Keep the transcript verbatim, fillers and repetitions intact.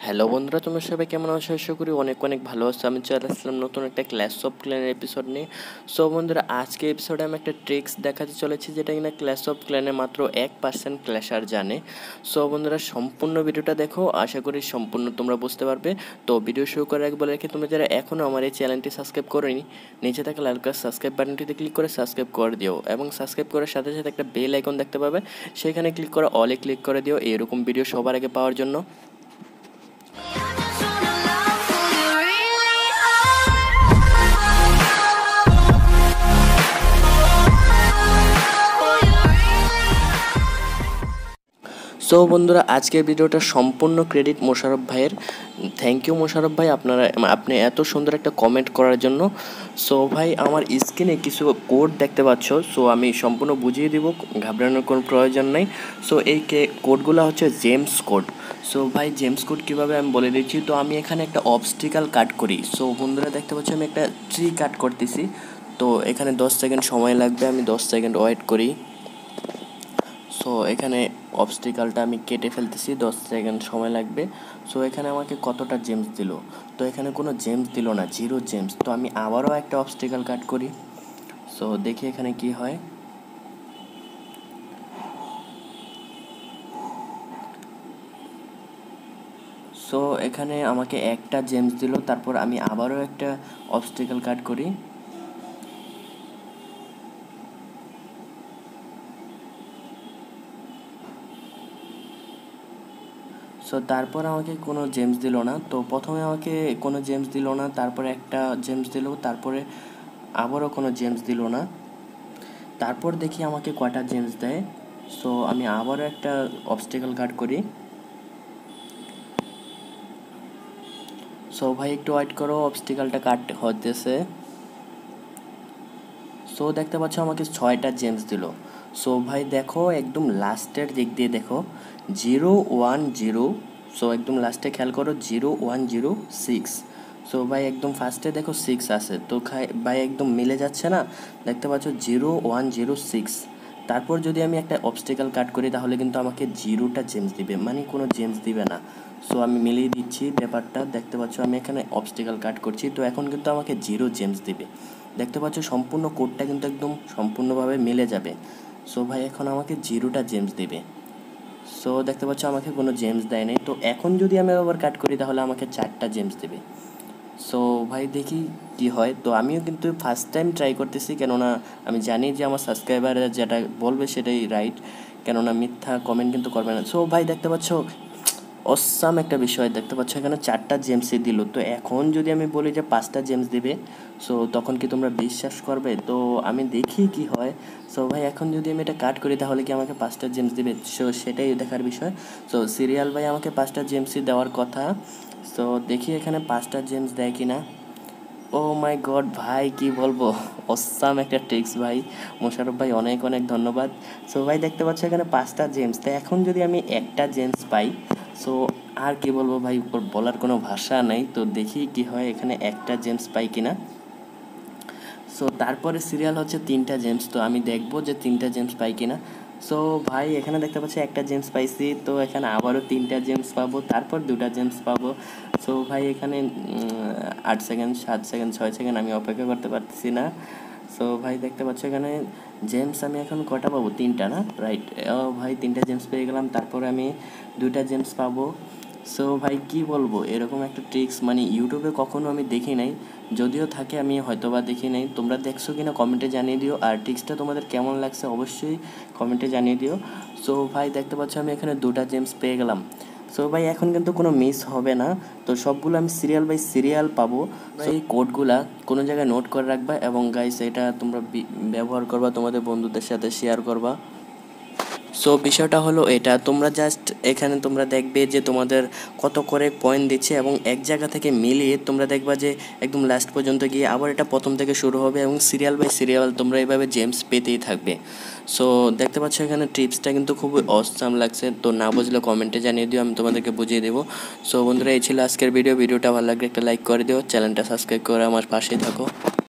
Hello বন্ধুরা, তোমরা সবাই কেমন আছো? আশা করি অনেক অনেক ভালো আছো। আমি চলে আসলাম নতুন একটা ক্লাস অফ ক্ল্যানের এপিসোড নিয়ে। সো বন্ধুরা, আজকে এপিসোডে আমি একটা ট্রিক্স দেখাতে চলেছি যেটা কিনা ক্লাস অফ ক্ল্যানে মাত্র এক পার্সেন্ট ক্ল্যাশার জানে। সো বন্ধুরা, সম্পূর্ণ ভিডিওটা দেখো, আশা করি সম্পূর্ণ তোমরা বুঝতে পারবে। তো ভিডিও শুরু করার আগে বলে রাখি, তোমরা যারা এখনও আমার এই চ্যানেলটি সাবস্ক্রাইব করেনি, নিচে থাকা লাল কালার সাবস্ক্রাইব বাটনটিতে ক্লিক করে সাবস্ক্রাইব করে দিও, এবং সাবস্ক্রাইব করার সাথে সাথে একটা বেল আইকন দেখতে পাবে, সেখানে ক্লিক করে অলে ক্লিক করে দিও এরকম ভিডিও সবার আগে পাওয়ার জন্য। সো বন্ধুরা, আজকের ভিডিওটা সম্পূর্ণ ক্রেডিট মোশারফ ভাইয়ের। থ্যাংক ইউ মোশারফ ভাই, আপনারা আপনি এত সুন্দর একটা কমেন্ট করার জন্য। সো ভাই, আমার স্ক্রিনে কিছু কোড দেখতে পাচ্ছ, সো আমি সম্পূর্ণ বুঝিয়ে দিব, ঘাবড়ানোর কোনো প্রয়োজন নেই। সো এই কোডগুলো হচ্ছে জেমস কোড। সো ভাই, জেমস কোড কীভাবে আমি বলে দিচ্ছি। তো আমি এখানে একটা অবস্টিকাল কাট করি। সো বন্ধুরা দেখতে পাচ্ছ, আমি একটা ট্রি কাট করতেছি। তো এখানে দশ সেকেন্ড সময় লাগবে, আমি দশ সেকেন্ড ওয়েট করি। সো এখানে অবস্টিকালটা আমি কেটে ফেলতেছি, দশ সেকেন্ড সময় লাগবে। সো এখানে আমাকে কতটা জেমস দিল? তো এখানে কোনো জেমস দিল না, জিরো জেমস। তো আমি আবারও একটা অবস্টিকাল কাট করি। সো দেখি এখানে কি হয়। সো এখানে আমাকে একটা জেমস দিল, তারপর আমি আবারও একটা অবস্টিকাল কাট করি। সো তারপর আমাকে কোনো জেমস দিল না। তো প্রথমে আমাকে কোনো জেমস দিল না, তারপরে একটা জেমস দিল, তারপরে আবারও কোনো জেমস দিল না। তারপর দেখি আমাকে কয়টা জেমস দেয়। সো আমি আবারও একটা অবস্টিকাল কাট করি। সো ভাই একটু ওয়েট করো, অবস্টিকালটা কাট হতেছে। সো দেখতে পাচ্ছ আমাকে ছয়টা জেমস দিল। সো ভাই দেখো, একদম লাস্টের দিক দিয়ে দেখো, জিরো ওয়ান জিরো। সো একদম লাস্টে খেয়াল করো, zero one zero six. So ভাই একদম ফার্স্টে দেখো সিক্স আছে, তো খাই ভাই একদম মিলে যাচ্ছে না। দেখতে পাচ্ছ জিরো ওয়ান জিরো সিক্স। তারপর যদি আমি একটা অবস্টিকাল কাট করি, তাহলে কিন্তু আমাকে জিরোটা জেমস দিবে, মানে কোনো জেমস দিবে না। সো আমি মিলিয়ে দিচ্ছি ব্যাপারটা। দেখতে পাচ্ছ আমি এখানে অবস্টিকাল কাট করছি, তো এখন কিন্তু আমাকে জিরো জেমস দিবে। দেখতে পাচ্ছ সম্পূর্ণ কোডটা কিন্তু একদম সম্পূর্ণভাবে মিলে যাবে। সো ভাই এখন আমাকে জিরোটা জেমস দেবে। সো দেখতে পাচ্ছ আমাকে কোনো জেমস দেয় নাই। তো এখন যদি আমি আবার কাট করি, তাহলে আমাকে চারটা জেমস দেবে। সো ভাই দেখি কি হয়। তো আমিও কিন্তু ফার্স্ট টাইম ট্রাই করতেছি, কেননা আমি জানি যে আমার সাবস্ক্রাইবাররা যেটা বলবে সেটাই রাইট, কেননা মিথ্যা কমেন্ট কিন্তু করবে না। সো ভাই দেখতে পাচ্ছ অসাম একটা বিষয়, দেখতে পাচ্ছ এখানে চারটা জেমসই দিল। তো এখন যদি আমি বলি যে পাঁচটা জেমস দিবে, সো তখন কি তোমরা বিশ্বাস করবে? তো আমি দেখি কি হয়। সো ভাই এখন যদি আমি এটা কাট করি, তাহলে কি আমাকে পাঁচটা জেমস দিবে? সো সেটাই দেখার বিষয়। সো সিরিয়াল ভাই আমাকে পাঁচটা জেমসই দেওয়ার কথা। সো দেখি এখানে পাঁচটা জেমস দেয় কিনা। ও মাই গড ভাই, কি বলবো, অসাম একটা ট্রিক্স ভাই। মোশারফ ভাই অনেক অনেক ধন্যবাদ। সো ভাই দেখতে পাচ্ছ এখানে পাঁচটা জেমস। তো এখন যদি আমি একটা জেমস পাই, সো আর কি বলবো ভাই, বলার কোনো ভাষা নাই। তো দেখি কি হয়, এখানে একটা জেমস পাই কিনা। সো তারপরে সিরিয়াল হচ্ছে তিনটা জেমস। তো আমি দেখবো যে তিনটা জেমস পাই কিনা। সো ভাই এখানে দেখতে পাচ্ছি একটা জেমস পাইছি, তো এখানে আবারও তিনটা জেমস পাবো, তারপর দুটা জেমস পাবো। সো ভাই এখানে আট সেকেন্ড, সাত সেকেন্ড, ছয় সেকেন্ড আমি অপেক্ষা করতে পারতেছি না। সো ভাই দেখতে পাচ্ছ এখানে জেমস আমি এখন কটা পাবো? তিনটা না, রাইট? ও ভাই তিনটা জেমস পেয়ে গেলাম, তারপরে আমি দুইটা জেমস পাবো। সো ভাই কি বলবো, এরকম একটা ট্রিক্স মানে ইউটিউবে কখনো আমি দেখি নাই, যদিও থাকে আমি হয়তো বা দেখি নাই। তোমরা দেখছো কিনা কমেন্টে জানিয়ে দিও, আর ট্রিক্সটা তোমাদের কেমন লাগছে অবশ্যই কমেন্টে জানিয়ে দিও। সো ভাই দেখতে পাচ্ছ আমি এখানে দুটা জেমস পেয়ে গেলাম। সো ভাই এখন কিন্তু কোনো মিস হবে না, তো সবগুলো আমি সিরিয়াল বাই সিরিয়াল পাবো। এই কোডগুলা কোনো জায়গায় নোট করে রাখবা, এবং গাইস এটা তোমরা ব্যবহার করবা, তোমাদের বন্ধুদের সাথে শেয়ার করবা। সো বিষয়টা হলো এটা, তোমরা জাস্ট এখানে তোমরা দেখবে যে তোমাদের কত করে পয়েন্ট দিচ্ছে, এবং এক জায়গা থেকে মিলিয়ে তোমরা দেখবা যে একদম লাস্ট পর্যন্ত গিয়ে আবার এটা প্রথম থেকে শুরু হবে, এবং সিরিয়াল বাই সিরিয়াল তোমরা এইভাবে জেমস পেতেই থাকবে। সো দেখতে পাচ্ছ এখানে টিপসটা কিন্তু খুবই অসাম লাগছে। তো না বুঝলে কমেন্টে জানিয়ে দিও, আমি তোমাদেরকে বুঝিয়ে দেবো। সো বন্ধুরা, এই ছিল আজকের ভিডিও। ভিডিওটা ভালো লাগলে একটা লাইক করে দিও, চ্যানেলটা সাবস্ক্রাইব করে আমার পাশেই থাকো।